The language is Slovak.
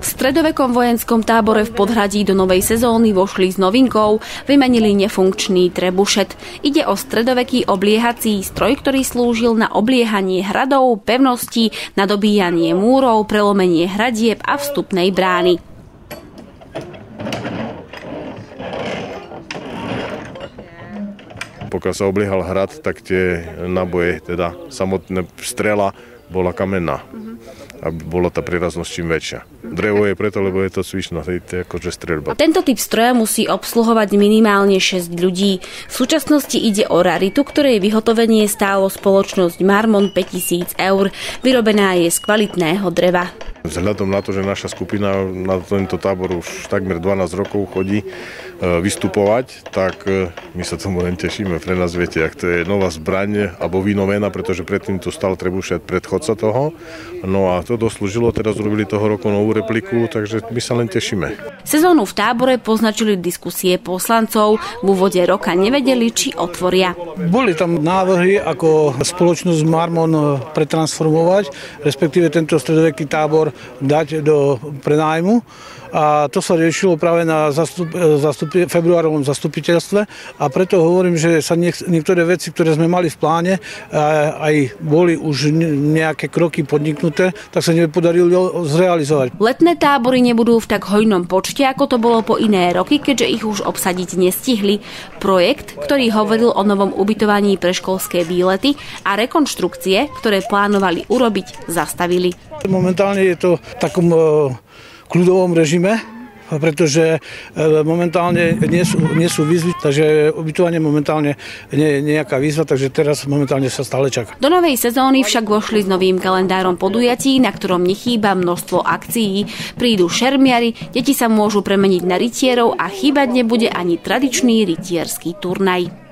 V stredovekom vojenskom tábore v Podhradí do novej sezóny vošli s novinkou, vymenili nefunkčný trebušet. Ide o stredoveký obliehací stroj, ktorý slúžil na obliehanie hradov, pevností, na dobíjanie múrov, prelomenie hradieb a vstupnej brány. Pokiaľ sa obliehal hrad, tak tie náboje, teda samotná strela bola kamenná. A bola tá príraznosť čím väčšia. Drevo je preto, lebo je to cvičná, to je akože streľba. Tento typ stroja musí obsluhovať minimálne 6 ľudí. V súčasnosti ide o raritu, ktorej vyhotovenie stálo spoločnosť Marmon 5000 €. Vyrobená je z kvalitného dreva. Vzhľadom na to, že naša skupina na tento tábor už takmer 12 rokov chodí vystupovať, tak my sa tomu len tešíme. Pre nás, viete, ak to je nová zbraň alebo vynovená, pretože predtým tu stal trebušet predchodca toho. No a to doslúžilo, teraz robili toho roku novú repliku, takže my sa len tešíme. Sezónu v tábore poznačili diskusie poslancov. V úvode roka nevedeli, či otvoria. Boli tam návrhy, ako spoločnosť Marmon pretransformovať, respektíve tento stredoveký tábor dať do prenájmu. A to sa riešilo práve na februárovom zastupiteľstve a preto hovorím, že sa niektoré veci, ktoré sme mali v pláne, aj boli už nejaké kroky podniknuté, tak sa nepodarilo zrealizovať. Letné tábory nebudú v tak hojnom počte, ako to bolo po iné roky, keďže ich už obsadiť nestihli. Projekt, ktorý hovoril o novom ubytovaní pre školské výlety a rekonštrukcie, ktoré plánovali urobiť, zastavili. Momentálne je to v takom kľudovom režime, pretože momentálne nie sú výzvy, takže ubytovanie momentálne nie je nejaká výzva, takže teraz momentálne sa stále čaká. Do novej sezóny však vošli s novým kalendárom podujatí, na ktorom nechýba množstvo akcií. Prídu šermiari, deti sa môžu premeniť na rytierov a chýbať nebude ani tradičný rytierský turnaj.